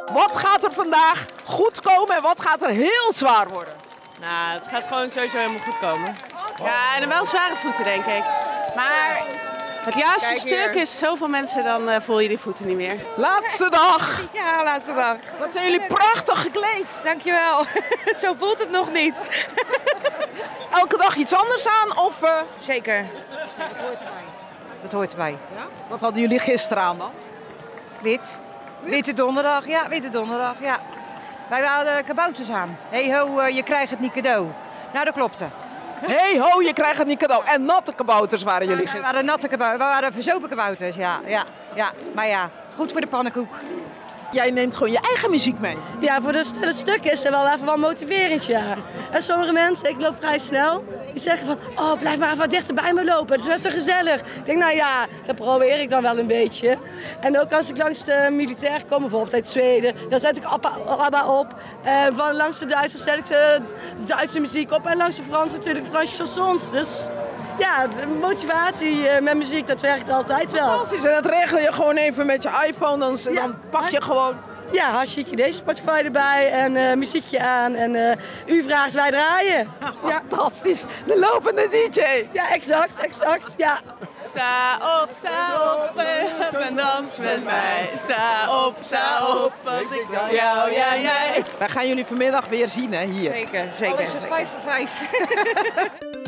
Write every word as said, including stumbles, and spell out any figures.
Wat gaat er vandaag goed komen en wat gaat er heel zwaar worden? Nou, het gaat gewoon sowieso helemaal goed komen. Ja, en wel zware voeten, denk ik. Maar het laatste Kijk stuk hier. is zoveel mensen, dan uh, voel je die voeten niet meer. Laatste dag! Ja, laatste dag. Wat zijn jullie prachtig gekleed! Dankjewel. Zo voelt het nog niet. Elke dag iets anders aan of... Uh... Zeker. Dat hoort erbij. Dat hoort erbij. Ja? Wat hadden jullie gisteren aan dan? Wit. Witte donderdag, ja, witte donderdag, ja. Wij hadden kabouters aan. Hé hey ho, uh, je krijgt het niet cadeau. Nou, dat klopte. Hey ho, je krijgt het niet cadeau. En natte kabouters waren jullie We gisteren. waren natte kabouters, we waren verzopen kabouters, ja, ja, ja. Maar ja, goed voor de pannenkoek. Jij neemt gewoon je eigen muziek mee. Ja, voor de, de stukken is er wel even wel motiverend, ja. En sommige mensen, ik loop vrij snel, die zeggen van, oh, blijf maar even wat dichter bij me lopen, dat is net zo gezellig. Ik denk, nou ja, dat probeer ik dan wel een beetje. En ook als ik langs de militair kom, bijvoorbeeld uit Zweden, dan zet ik ABBA, ABBA op. En van langs de Duitsers zet ik de Duitse muziek op en langs de Fransen natuurlijk Franse chansons. Dus ja, de motivatie met muziek, dat werkt altijd wel. Fantastisch, en dat regel je gewoon even met je iPhone, dan, Ja. dan pak je gewoon... Ja, hartstikke idee. Spotify erbij en uh, muziekje aan en uh, u vraagt, wij draaien. Ja. Fantastisch, de lopende D J. Ja, exact, exact, ja. Sta op, sta op en dans met mij. Sta op, sta op, want ik wil jou, ja, jij. Wij gaan jullie vanmiddag weer zien, hè, hier. Zeker, zeker. Alles is vijf voor vijf.